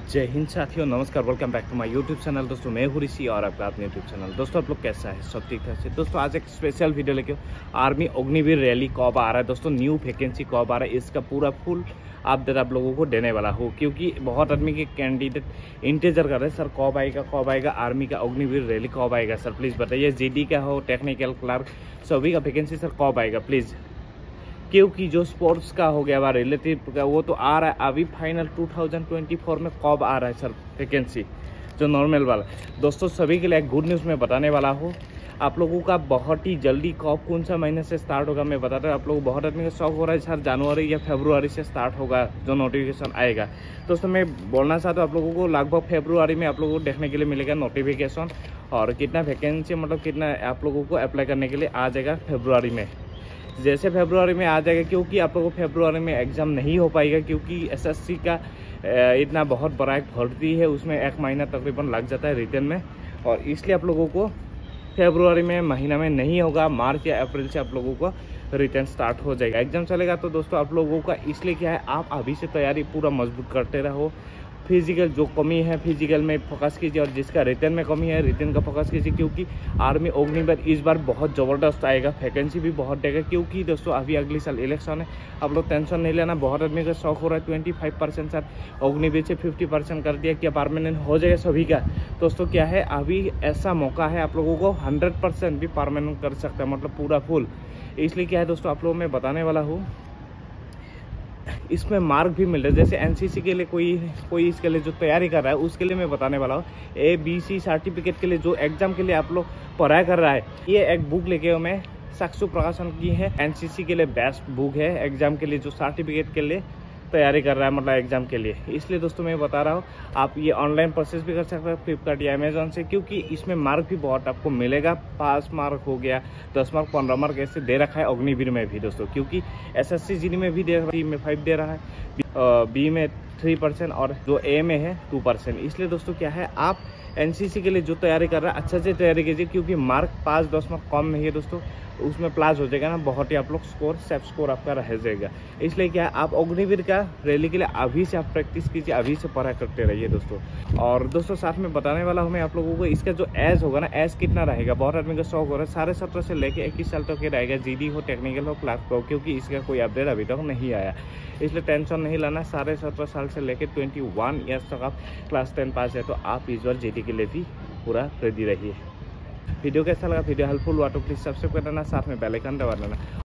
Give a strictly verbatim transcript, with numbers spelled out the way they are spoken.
जय हिंद साथियों, नमस्कार। Welcome back to my YouTube channel. दोस्तों मैं हूँ ऋषि और आपका अपने यूट्यूब चैनल। दोस्तों आप लोग कैसा है? सब ठीक ठाक से। दोस्तों आज एक स्पेशल वीडियो लेके आर्मी अग्निवीर रैली कब आ रहा है, दोस्तों न्यू वैकेंसी कब आ रहा है, इसका पूरा फुल अपडेट आप लोगों को देने वाला हो, क्योंकि बहुत आदमी के कैंडिडेट इंतजार कर रहे हैं, सर कब आएगा कब आएगा आर्मी का अग्निवीर रैली कब आएगा सर, प्लीज़ बताइए। जीडी का हो, टेक्निकल क्लर्क, सभी का वैकेंसी सर कब आएगा प्लीज़। क्योंकि जो स्पोर्ट्स का हो गया रिलेटिव का वो तो आ रहा है अभी फाइनल दो हज़ार चौबीस में कब आ रहा है सर वैकेंसी, जो नॉर्मल वाला। दोस्तों सभी के लिए एक गुड न्यूज़ मैं बताने वाला हूँ आप लोगों का बहुत ही जल्दी। कब कौन सा महीने से स्टार्ट होगा मैं बताता हूँ। आप लोग बहुत आदमी का शौक हो रहा है सर जनवरी या फरवरी से स्टार्ट होगा जो नोटिफिकेशन आएगा। दोस्तों मैं बोलना चाहता हूँ आप लोगों को लगभग फरवरी में आप लोगों को देखने के लिए मिलेगा नोटिफिकेशन, और कितना वैकेंसी मतलब कितना आप लोगों को अप्लाई करने के लिए आ जाएगा फरवरी में। जैसे फरवरी में आ जाएगा, क्योंकि आप लोगों को फरवरी में एग्ज़ाम नहीं हो पाएगा, क्योंकि एसएससी का इतना बहुत बड़ा एक भर्ती है, उसमें एक महीना तकरीबन लग जाता है रिटर्न में, और इसलिए आप लोगों को फरवरी में महीना में नहीं होगा। मार्च या अप्रैल से आप लोगों को रिटर्न स्टार्ट हो जाएगा, एग्जाम चलेगा। तो दोस्तों आप लोगों का इसलिए क्या है, आप अभी से तैयारी पूरा मजबूत करते रहो। फिजिकल जो कमी है फिजिकल में फोकस कीजिए, और जिसका रिटर्न में कमी है रिटर्न का फोकस कीजिए, क्योंकि आर्मी अग्निवीर इस बार बहुत ज़बरदस्त आएगा, वैकेंसी भी बहुत देगा। क्योंकि दोस्तों अभी अगले साल इलेक्शन है, आप लोग टेंशन नहीं लेना। बहुत आदमी का शौक हो रहा है twenty five percent sir Agniveer से फिफ्टी परसेंट कर दिया, क्या परमानेंट हो जाएगा सभी का। दोस्तों क्या है, अभी ऐसा मौका है आप लोगों को हंड्रेड परसेंट भी परमानेंट कर सकता है, मतलब पूरा फुल। इसलिए क्या है दोस्तों आप लोगों मैं बताने वाला हूँ, इसमें मार्क भी मिल रहा है। जैसे एनसीसी के लिए कोई कोई इसके लिए जो तैयारी कर रहा है उसके लिए मैं बताने वाला हूँ। ए बी सी सर्टिफिकेट के लिए जो एग्जाम के लिए आप लोग पढ़ाई कर रहा है, ये एक बुक लेके मैं साक्षु प्रकाशन की है, एनसीसी के लिए बेस्ट बुक है एग्जाम के लिए जो सर्टिफिकेट के लिए तैयारी कर रहा है, मतलब एग्जाम के लिए। इसलिए दोस्तों मैं बता रहा हूँ आप ये ऑनलाइन प्रोसेस भी कर सकते हैं फ्लिपकार्ट या अमेजोन से, क्योंकि इसमें मार्क भी बहुत आपको मिलेगा। पास मार्क हो गया, दस मार्क, पंद्रह मार्क ऐसे दे रखा है अग्निवीर में भी दोस्तों, क्योंकि एसएससी जी डी में भी दे रहा है, सी में फाइव दे रहा है, बी में थ्री परसेंट और जो ए में है टू परसेंट। इसलिए दोस्तों क्या है, आप एनसीसी के लिए जो तैयारी कर रहा है अच्छे से तैयारी कीजिए, क्योंकि मार्क पाँच दस मार्क कम नहीं है दोस्तों, उसमें प्लस हो जाएगा ना, बहुत ही आप लोग स्कोर सेफ स्कोर आपका रह जाएगा। इसलिए क्या है, आप अग्निवीर का रैली के लिए अभी से आप प्रैक्टिस कीजिए, अभी से पढ़ाई करते रहिए दोस्तों। और दोस्तों साथ में बताने वाला हूँ मैं आप लोगों को, इसका जो एज होगा ना, एज कितना रहेगा। बहुत आदमी का शौक हो रहा है साढ़े सत्रह से लेकर इक्कीस साल तक के रहेगा, जीडी हो, टेक्निकल हो, क्लास हो, क्योंकि इसका कोई अपडेट अभी तक नहीं आया। इसलिए टेंशन नहीं लाना, साढ़े सत्रह साल से लेकर ट्वेंटी वन ईयर्स तक आप क्लास टेन पास है, तो आप इस बार जीडी के लिए भी पूरा रेडी रहिए। वीडियो कैसा लगा, वीडियो हेल्पफुल हुआ तो प्लीज़ सब्सक्राइब कर देना, साथ में बेल आइकन दबा देना।